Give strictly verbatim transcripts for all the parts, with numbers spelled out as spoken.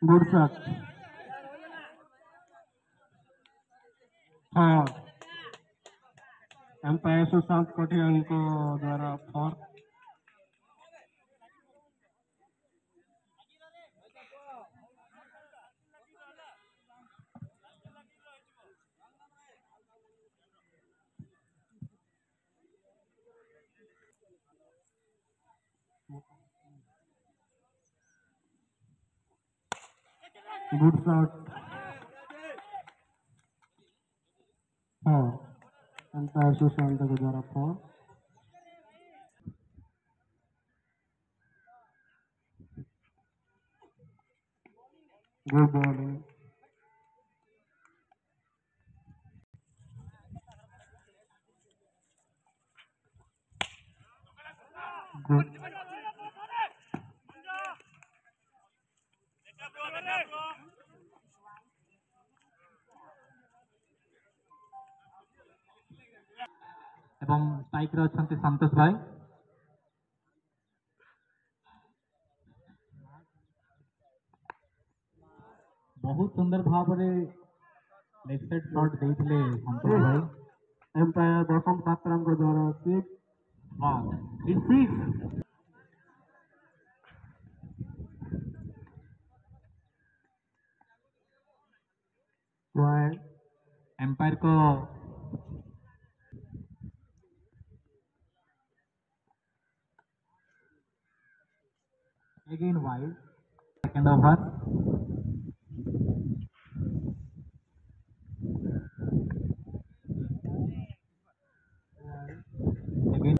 Good shot. हाँ, umpire Sushant Patial को द्वारा फोर। Good shot. हाँ, एम्पायर सुशांत के द्वारा फोर। Good bowling. गुड। एवं स्ट्राइक रे अछंती संतोष भाई। बहुत सुंदर भाव रे लेग साइड शॉट देइथिले संतोष भाई। एम्पायर बसंत पात्रा को द्वारा सिक्स। वाह, इट्स सिक्स। वाइड। एम्पायर को again wide. Second over. Again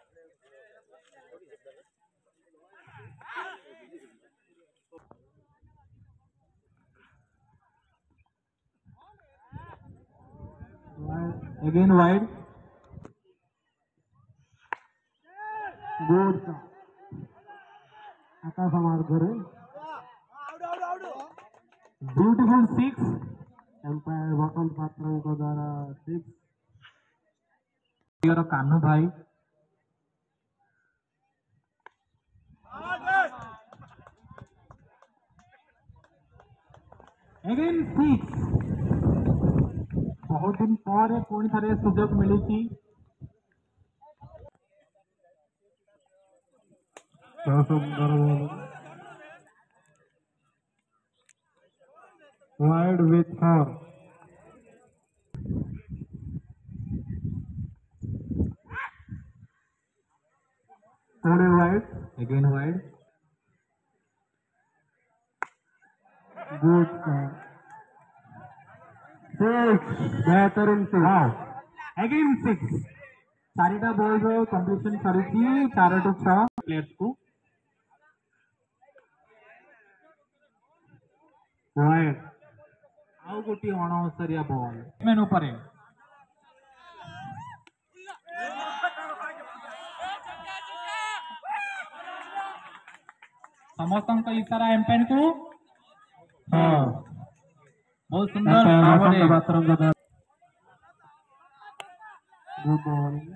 again wide. Good shot. आकाश हमार घरे। Beautiful six. Umpire Basant Patra को द्वारा सिक्स। कान्हू भाई। Again six. बहुत दिन पर पुणी थे सुजोग मिली। Wide with four. थोड़े wide. Again wide. Good shot. Six. बेहतरीन सिक्स। Again six. चारिटा बॉल रो कंप्लीशन सरी चार टू छह प्लेयर्स को। वाइड। आउ गोटी अणस्तरिया बॉल मैन ऊपर समस्त इशारा एम्पायर को। हाँ, बहुत सुंदर भाव पात्रा गुड बॉलिंग।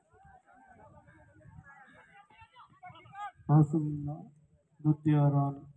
द्वितीय रन।